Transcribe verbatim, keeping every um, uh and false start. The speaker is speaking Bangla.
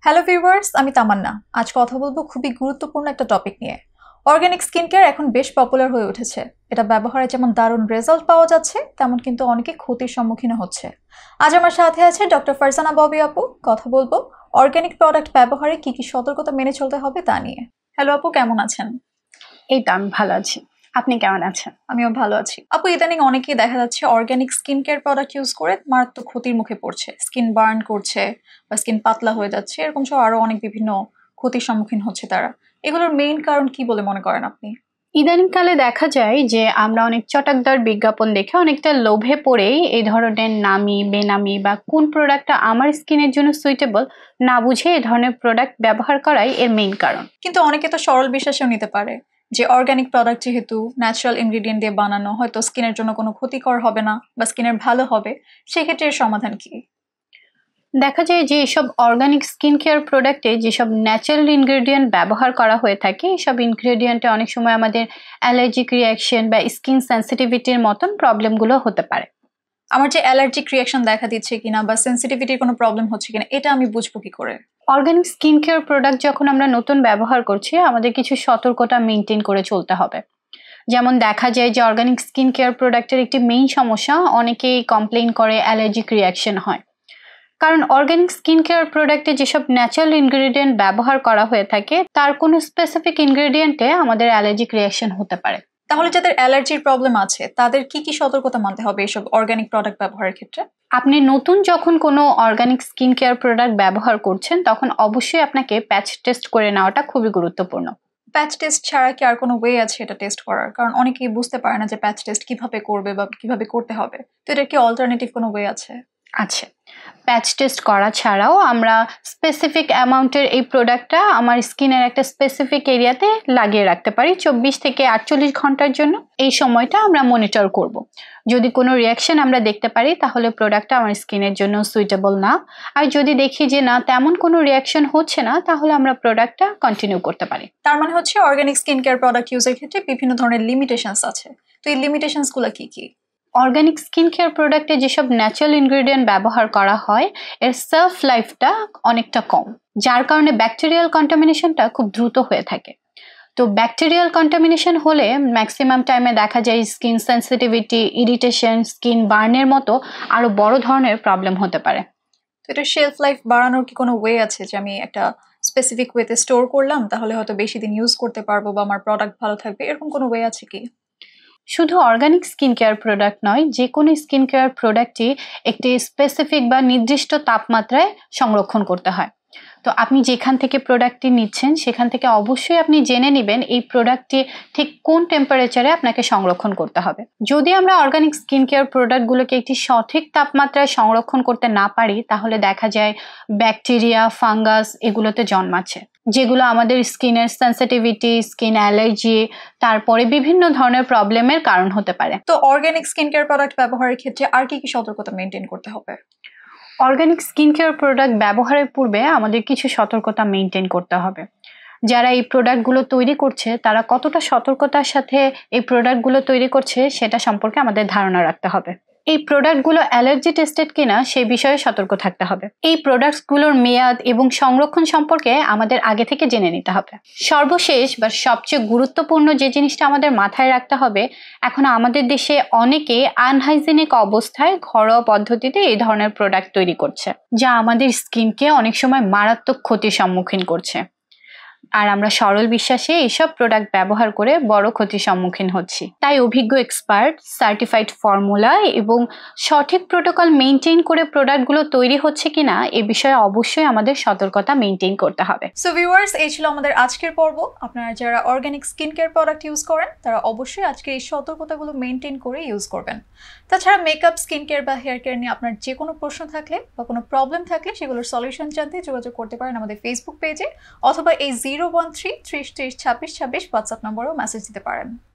হ্যালো ভিউয়ার্স, আমি তামান্না। আজ কথা বলবো খুবই গুরুত্বপূর্ণ একটা টপিক নিয়ে। অর্গানিক স্কিন কেয়ার এখন বেশ পপুলার হয়ে উঠেছে। এটা ব্যবহারে যেমন দারুণ রেজাল্ট পাওয়া যাচ্ছে, তেমন কিন্তু অনেকে ক্ষতির সম্মুখীন হচ্ছে। আজ আমার সাথে আছে ডক্টর ফারজানা ববি আপু। কথা বলবো অর্গানিক প্রোডাক্ট ব্যবহারে কি কি সতর্কতা মেনে চলতে হবে তা নিয়ে। হ্যালো আপু, কেমন আছেন? এই তো আমি ভালো আছি। আপনি কেমন আছেন? আমিও ভালো আছি। আপু, ইদানিং অনেকেই দেখা যাচ্ছে organic skin care product use করে মারাত্মক ক্ষতির মুখে পড়ছে। স্কিন বার্ন করছে বা স্কিন পাতলা হয়ে যাচ্ছে, এরকম সহ আরো অনেক বিভিন্ন ক্ষতির সম্মুখীন হচ্ছে তারা। এগুলোর মেইন কারণ কি বলে মনে করেন আপনি? ইদানিংকালে দেখা যায় যে আমরা অনেক চটকদার বিজ্ঞাপন দেখে অনেকটা লোভে পড়েই এই ধরনের নামি বেনামি বা কোন প্রোডাক্টটা আমার স্কিনের জন্য সুইটেবল না বুঝে এই ধরনের প্রোডাক্ট ব্যবহার করাই এর মেইন কারণ। কিন্তু অনেকে তো সরল বিশ্বাসেও নিতে পারে যে অর্গানিক প্রোডাক্ট যেহেতু ন্যাচারাল ইনগ্রিডিয়েন্ট দিয়ে বানানো, হয়তো স্কিনের জন্য কোনো ক্ষতিকর হবে না বা স্কিনের ভালো হবে। সেক্ষেত্রে এর সমাধান কি? দেখা যায় যে এসব অর্গানিক স্কিন কেয়ার প্রোডাক্টে যেসব ন্যাচারাল ইনগ্রেডিয়েন্ট ব্যবহার করা হয়ে থাকে, এসব ইনগ্রেডিয়েন্টে অনেক সময় আমাদের অ্যালার্জিক রিয়াকশন বা স্কিন সেন্সিটিভিটির মতন প্রবলেমগুলো হতে পারে। আমার যে অ্যালার্জিক রিয়াকশন দেখা দিচ্ছে কিনা বা সেন্সিটিভিটির কোনো প্রবলেম হচ্ছে কিনা, এটা আমি বুঝবো কি করে? অর্গানিক স্কিন কেয়ার প্রোডাক্ট যখন আমরা নতুন ব্যবহার করছি, আমাদের কিছু সতর্কতা মেনটেন করে চলতে হবে। যেমন দেখা যায় যে অর্গানিক স্কিন কেয়ার প্রোডাক্টের একটি মেইন সমস্যা, অনেকেই কমপ্লেইন করে অ্যালার্জিক রিয়াকশন হয়। কারণ অর্গানিক স্কিন কেয়ার প্রোডাক্টে যেসব ন্যাচারাল ইনগ্রেডিয়েন্ট ব্যবহার করা হয়ে থাকে, তার কোনো স্পেসিফিক ইনগ্রেডিয়েন্টে আমাদের অ্যালার্জিক রিয়াকশন হতে পারে। তাহলে যাদের অ্যালার্জির প্রবলেম আছে তাদের কি কি সতর্কতা মানতে হবে এসব অর্গানিক প্রোডাক্ট ব্যবহারের ক্ষেত্রে? আপনি নতুন যখন কোনো অর্গানিক স্কিন কেয়ার প্রোডাক্ট ব্যবহার করছেন, তখন অবশ্যই আপনাকে প্যাচ টেস্ট করে নেওয়াটা খুবই গুরুত্বপূর্ণ। প্যাচ টেস্ট ছাড়া কি আর কোনো ওয়ে আছে এটা টেস্ট করার? কারণ অনেকেই বুঝতে পারে না যে প্যাচ টেস্ট কিভাবে করবে বা কিভাবে করতে হবে। তো এটার কি অল্টারনেটিভ কোনো ওয়ে আছে? আছে। প্যাচ টেস্ট করা ছাড়াও আমরা স্পেসিফিক অ্যামাউন্টের এই প্রোডাক্টটা আমার স্কিনের একটা স্পেসিফিক এরিয়াতে লাগিয়ে রাখতে পারি চব্বিশ থেকে আটচল্লিশ ঘন্টার জন্য। এই সময়টা আমরা মনিটর করব। যদি কোনো রিয়াকশন আমরা দেখতে পারি, তাহলে প্রোডাক্টটা আমার স্কিনের জন্য সুইটেবল না। আর যদি দেখি যে না, তেমন কোনো রিয়াকশন হচ্ছে না, তাহলে আমরা প্রোডাক্টটা কন্টিনিউ করতে পারি। তার মানে হচ্ছে অর্গানিক স্কিন কেয়ার প্রোডাক্ট ইউজের ক্ষেত্রে বিভিন্ন ধরনের লিমিটেশনস আছে। তো এই লিমিটেশনসগুলো কি কি? অর্গানিক স্কিন কেয়ার প্রোডাক্টে যেসব ন্যাচারাল ইনগ্রেডিয়েন্ট ব্যবহার করা হয়, এর সেলফ লাইফটা অনেকটা কম, যার কারণে ব্যাকটেরিয়াল কন্টামিনেশনটা খুব দ্রুত হয়ে থাকে। তো ব্যাকটেরিয়াল কন্টামিনেশন হলে ম্যাক্সিমাম টাইমে দেখা যায় স্কিন সেন্সিটিভিটি, ইরিটেশন, স্কিন বার্নের মতো আরো বড় ধরনের প্রবলেম হতে পারে। তো এটা শেলফ লাইফ বাড়ানোর কি কোনো ওয়ে আছে যে আমি একটা স্পেসিফিক ওয়েতে স্টোর করলাম, তাহলে হয়তো বেশি দিন ইউজ করতে পারবো বা আমার প্রোডাক্ট ভালো থাকবে, এরকম কোনো ওয়ে আছে কি? শুধু অর্গানিক স্কিন কেয়ার প্রোডাক্ট নয়, যে কোনো স্কিন কেয়ার প্রোডাক্টই একটি স্পেসিফিক বা নির্দিষ্ট তাপমাত্রায় সংরক্ষণ করতে হয়। তো আপনি যেখান থেকে প্রোডাক্টটি নিচ্ছেন, সেখান থেকে অবশ্যই আপনি জেনে নেবেন এই প্রোডাক্টটি ঠিক কোন টেম্পারেচারে আপনাকে সংরক্ষণ করতে হবে। যদি আমরা অর্গানিক স্কিন কেয়ার প্রোডাক্টগুলোকে একটি সঠিক তাপমাত্রায় সংরক্ষণ করতে না পারি, তাহলে দেখা যায় ব্যাকটেরিয়া, ফাঙ্গাস এগুলোতে জন্মাচ্ছে, যেগুলো আমাদের স্কিনের সেন্সিটিভিটি, স্কিন অ্যালার্জি, তারপরে বিভিন্ন ধরনের প্রবলেমের কারণ হতে পারে। তো অর্গানিক স্কিন কেয়ার প্রোডাক্ট ব্যবহারের ক্ষেত্রে আর কি কি সতর্কতা মেনটেন করতে হবে? অর্গানিক স্কিন কেয়ার প্রোডাক্ট ব্যবহারের পূর্বে আমাদের কিছু সতর্কতা মেনটেন করতে হবে। যারা এই প্রোডাক্টগুলো তৈরি করছে, তারা কতটা সতর্কতার সাথে এই প্রোডাক্টগুলো তৈরি করছে সেটা সম্পর্কে আমাদের ধারণা রাখতে হবে। এই প্রোডাক্টগুলো অ্যালার্জি টেস্টেড কিনা সেই বিষয়ে সতর্ক থাকতে হবে। এই প্রোডাক্টসগুলোর মেয়াদ এবং সংরক্ষণ সম্পর্কে আমাদের আগে থেকে জেনে নিতে হবে। সর্বশেষ বা সবচেয়ে গুরুত্বপূর্ণ যে জিনিসটা আমাদের মাথায় রাখতে হবে, এখন আমাদের দেশে অনেকে আনহাইজেনিক অবস্থায় ঘরোয়া পদ্ধতিতে এই ধরনের প্রোডাক্ট তৈরি করছে, যা আমাদের স্কিনকে অনেক সময় মারাত্মক ক্ষতির সম্মুখীন করছে। আর আমরা সরল বিশ্বাসে এইসব প্রোডাক্ট ব্যবহার করে বড় ক্ষতির সম্মুখীন হচ্ছি। তাই অভিজ্ঞ এক্সপার্ট, সার্টিফাইড ফর্মুলা এবং সঠিক প্রোটোকল মেনটেন করে প্রোডাক্টগুলো তৈরি হচ্ছে কিনা এ বিষয়ে অবশ্যই আমাদের সতর্কতা মেনটেন করতে হবে। সো ভিউয়ার্স, এই ছিল আমাদের আজকের পর্ব। আপনারা যারা organic skin care product use করেন, তারা অবশ্যই আজকে এই সতর্কতাগুলো মেনটেন করে ইউজ করবেন। তাছাড়া মেকআপ, স্কিন কেয়ার বা হেয়ার কেয়ার নিয়ে আপনার যে কোনো প্রশ্ন থাকলে বা কোনো প্রবলেম থাকলে সেগুলোর সলিউশন জানতে যোগাযোগ করতে পারেন আমাদের ফেসবুক পেজে, অথবা এই জিরো ওয়ান থ্রি ত্রিশ ত্রিশ ছাব্বিশ ছাব্বিশ হোয়াটসঅ্যাপ নম্বরেও মেসেজ দিতে পারেন।